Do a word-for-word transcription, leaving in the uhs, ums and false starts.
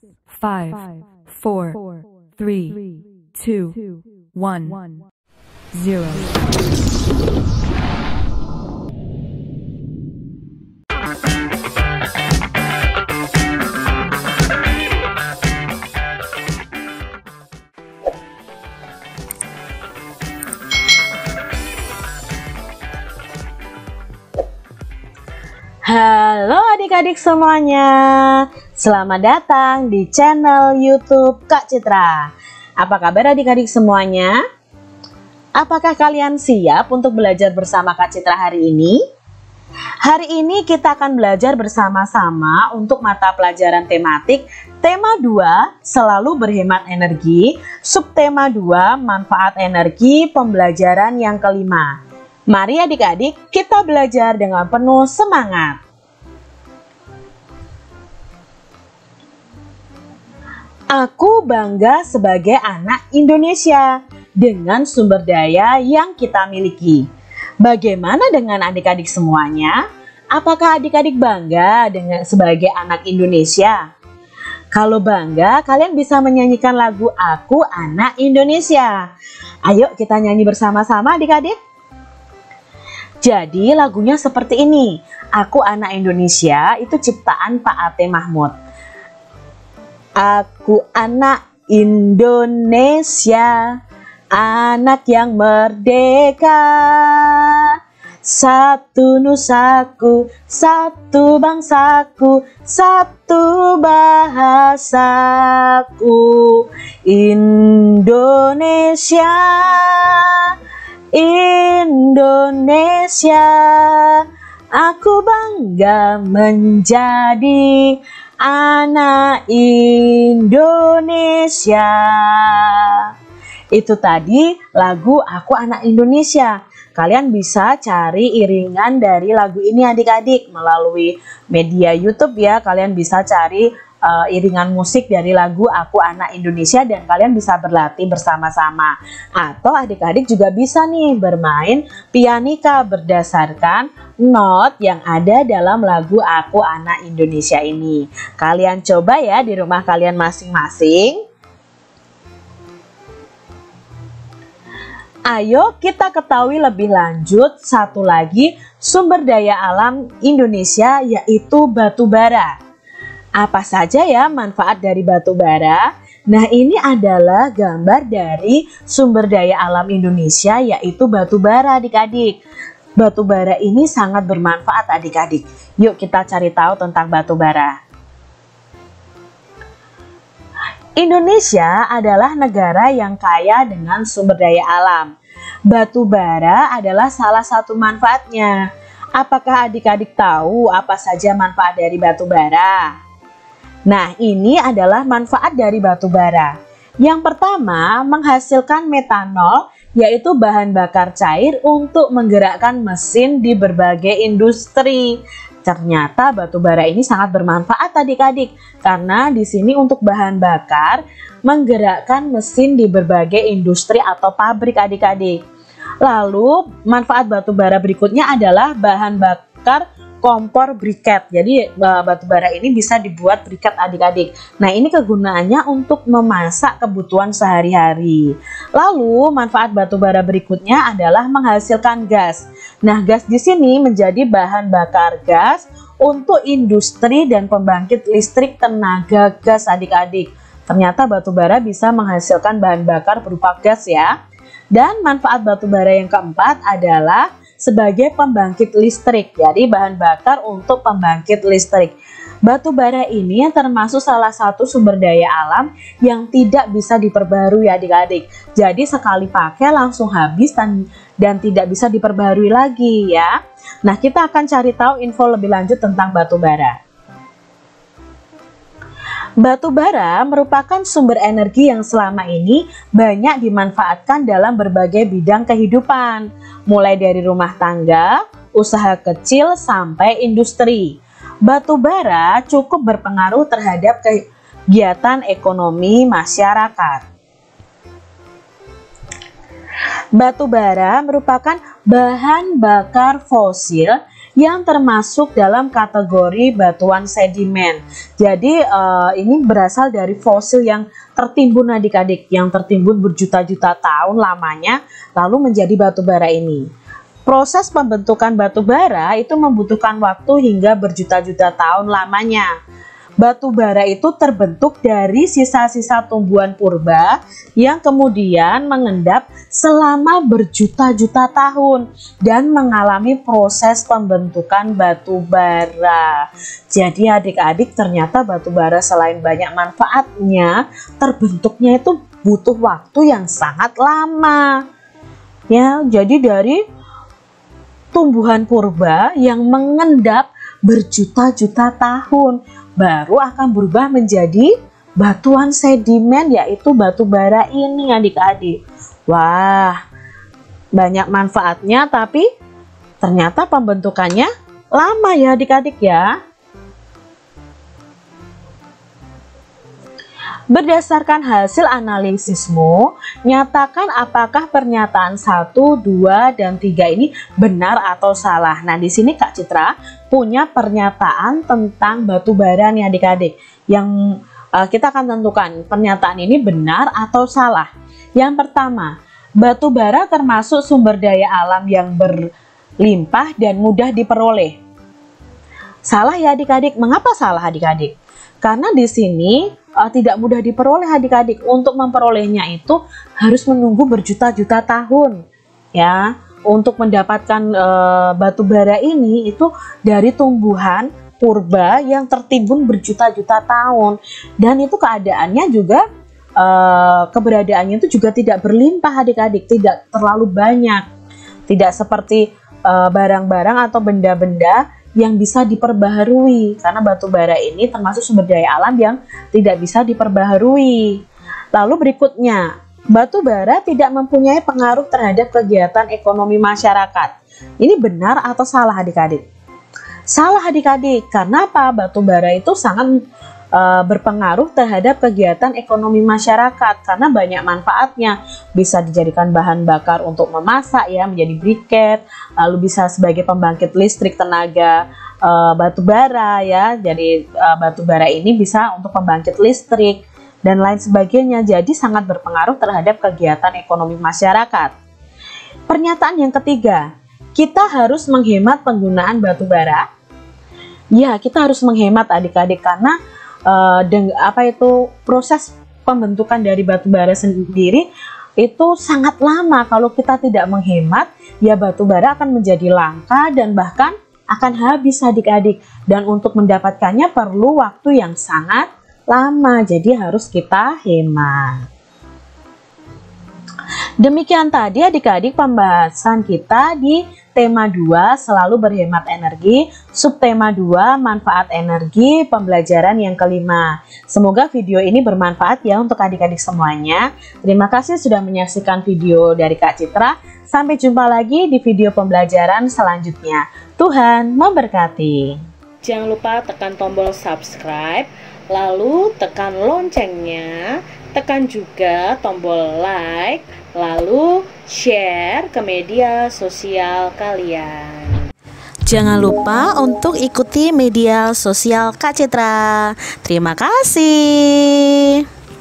five, four, three, two, one, zero. Halo adik-adik semuanya, selamat datang di channel YouTube Kak Citra. Apa kabar adik-adik semuanya? Apakah kalian siap untuk belajar bersama Kak Citra hari ini? Hari ini kita akan belajar bersama-sama untuk mata pelajaran tematik tema dua, selalu berhemat energi, subtema dua, manfaat energi, pembelajaran yang kelima. Mari adik-adik kita belajar dengan penuh semangat. Aku bangga sebagai anak Indonesia dengan sumber daya yang kita miliki. Bagaimana dengan adik-adik semuanya? Apakah adik-adik bangga dengan sebagai anak Indonesia? Kalau bangga, kalian bisa menyanyikan lagu Aku Anak Indonesia. Ayo kita nyanyi bersama-sama adik-adik. Jadi lagunya seperti ini. Aku Anak Indonesia itu ciptaan Pak Ate Mahmud. Aku anak Indonesia, anak yang merdeka. Satu nusaku, satu bangsaku, satu bahasaku. Indonesia, Indonesia, aku bangga menjadi anak Indonesia. Itu tadi lagu Aku Anak Indonesia. Kalian bisa cari iringan dari lagu ini adik-adik melalui media YouTube ya. Kalian bisa cari uh, iringan musik dari lagu Aku Anak Indonesia dan kalian bisa berlatih bersama-sama. Atau adik-adik juga bisa nih bermain pianika berdasarkan not yang ada dalam lagu Aku Anak Indonesia ini. Kalian coba ya di rumah kalian masing-masing. Ayo kita ketahui lebih lanjut satu lagi sumber daya alam Indonesia, yaitu batu bara. Apa saja ya manfaat dari batu bara? Nah, ini adalah gambar dari sumber daya alam Indonesia, yaitu batu bara adik-adik. Batu bara ini sangat bermanfaat adik-adik. Yuk kita cari tahu tentang batu bara. Indonesia adalah negara yang kaya dengan sumber daya alam. Batu bara adalah salah satu manfaatnya. Apakah adik-adik tahu apa saja manfaat dari batu bara? Nah, ini adalah manfaat dari batu bara. Yang pertama, menghasilkan metanol, yaitu bahan bakar cair untuk menggerakkan mesin di berbagai industri. Ternyata batu bara ini sangat bermanfaat adik-adik, karena di sini untuk bahan bakar menggerakkan mesin di berbagai industri atau pabrik adik-adik. Lalu manfaat batu bara berikutnya adalah bahan bakar kompor briket. Jadi batu bara ini bisa dibuat briket adik-adik. Nah, ini kegunaannya untuk memasak kebutuhan sehari-hari. Lalu manfaat batu bara berikutnya adalah menghasilkan gas. Nah, gas di sini menjadi bahan bakar gas untuk industri dan pembangkit listrik tenaga gas adik-adik. Ternyata batu bara bisa menghasilkan bahan bakar berupa gas ya. Dan manfaat batu bara yang keempat adalah sebagai pembangkit listrik. Jadi bahan bakar untuk pembangkit listrik. Batu bara ini termasuk salah satu sumber daya alam yang tidak bisa diperbarui adik-adik. Jadi sekali pakai langsung habis dan, dan tidak bisa diperbarui lagi ya. Nah, kita akan cari tahu info lebih lanjut tentang batu bara. Batu bara merupakan sumber energi yang selama ini banyak dimanfaatkan dalam berbagai bidang kehidupan, mulai dari rumah tangga, usaha kecil, sampai industri. Batu bara cukup berpengaruh terhadap kegiatan ekonomi masyarakat. Batu bara merupakan bahan bakar fosil yang termasuk dalam kategori batuan sedimen. Jadi uh, ini berasal dari fosil yang tertimbun adik-adik, yang tertimbun berjuta-juta tahun lamanya lalu menjadi batu bara ini. Proses pembentukan batu bara itu membutuhkan waktu hingga berjuta-juta tahun lamanya. Batu bara itu terbentuk dari sisa-sisa tumbuhan purba yang kemudian mengendap selama berjuta-juta tahun dan mengalami proses pembentukan batu bara. Jadi adik-adik, ternyata batu bara selain banyak manfaatnya, terbentuknya itu butuh waktu yang sangat lama. Ya, jadi dari tumbuhan purba yang mengendap berjuta-juta tahun baru akan berubah menjadi batuan sedimen, yaitu batu bara ini adik-adik. Wah, banyak manfaatnya tapi ternyata pembentukannya lama ya adik-adik ya. Berdasarkan hasil analisismu, nyatakan apakah pernyataan satu, dua, dan tiga ini benar atau salah. Nah, di sini Kak Citra punya pernyataan tentang batu bara nih adik-adik. Yang uh, kita akan tentukan pernyataan ini benar atau salah. Yang pertama, batu bara termasuk sumber daya alam yang berlimpah dan mudah diperoleh. Salah ya adik-adik. Mengapa salah adik-adik? Karena di sini uh, tidak mudah diperoleh adik-adik. Untuk memperolehnya itu harus menunggu berjuta-juta tahun ya. Untuk mendapatkan uh, batu bara ini itu dari tumbuhan purba yang tertimbun berjuta-juta tahun, dan itu keadaannya juga uh, keberadaannya itu juga tidak berlimpah adik-adik, tidak terlalu banyak, tidak seperti barang-barang uh, atau benda-benda yang bisa diperbaharui, karena batu bara ini termasuk sumber daya alam yang tidak bisa diperbaharui. Lalu berikutnya, batu bara tidak mempunyai pengaruh terhadap kegiatan ekonomi masyarakat. Ini benar atau salah adik-adik? Salah adik-adik. Karena apa? Batu bara itu sangat uh, berpengaruh terhadap kegiatan ekonomi masyarakat karena banyak manfaatnya. Bisa dijadikan bahan bakar untuk memasak ya, menjadi briket, lalu bisa sebagai pembangkit listrik tenaga uh, batu bara ya. Jadi uh, batu bara ini bisa untuk pembangkit listrik dan lain sebagainya. Jadi sangat berpengaruh terhadap kegiatan ekonomi masyarakat. Pernyataan yang ketiga, kita harus menghemat penggunaan batu bara. Ya, kita harus menghemat adik-adik karena uh, deng apa itu proses pembentukan dari batu bara sendiri itu sangat lama. Kalau kita tidak menghemat, ya batu bara akan menjadi langka dan bahkan akan habis adik-adik. Dan untuk mendapatkannya perlu waktu yang sangat lama. Jadi harus kita hemat. Demikian tadi adik-adik pembahasan kita di tema dua, selalu berhemat energi, subtema dua, manfaat energi, pembelajaran yang kelima. Semoga video ini bermanfaat ya untuk adik-adik semuanya. Terima kasih sudah menyaksikan video dari Kak Citra. Sampai jumpa lagi di video pembelajaran selanjutnya. Tuhan memberkati. Jangan lupa tekan tombol subscribe, lalu tekan loncengnya, tekan juga tombol like, lalu share ke media sosial kalian. Jangan lupa untuk ikuti media sosial Kak Citra. Terima kasih.